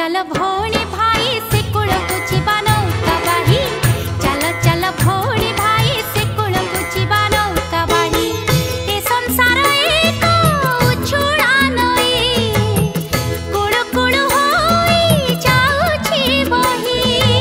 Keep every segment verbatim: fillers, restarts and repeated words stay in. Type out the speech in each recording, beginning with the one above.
चल भौणी भाई से कूल को जीवा नौका बाही चल चल भौणी भाई से कूल को जीवा नौका बाही ए संसार एक उछुड़ा नई कूल कूल होई जाउछि बही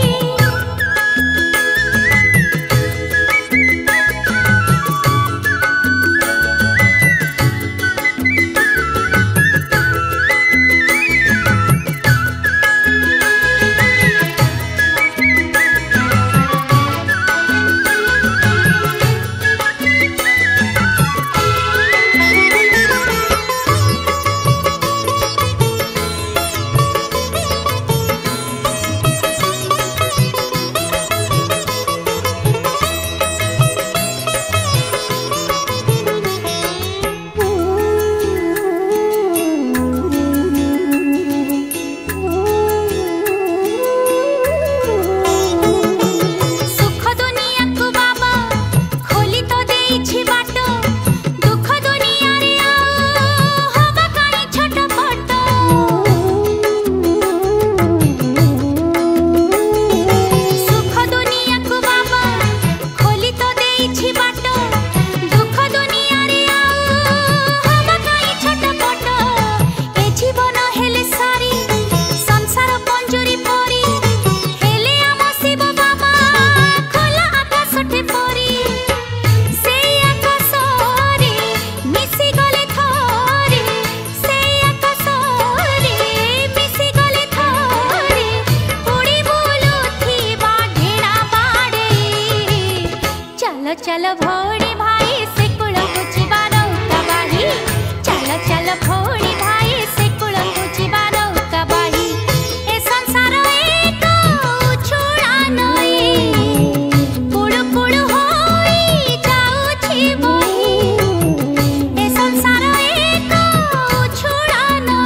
चल भौणी भाई से कूल को जीवा नौका बाही चल चल भौणी भाई से कूल को जीवा नौका बाही ए संसार एक उछुड़ा नई कूल कूल होई जाउछि बही ए संसार एक उछुड़ा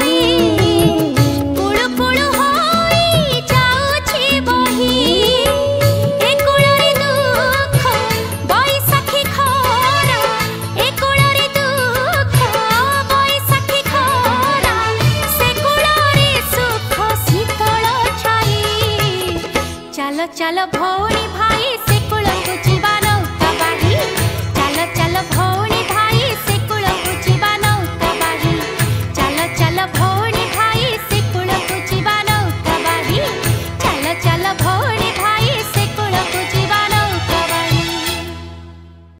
नई कूल कूल होई जाउछि बही चल चल भौ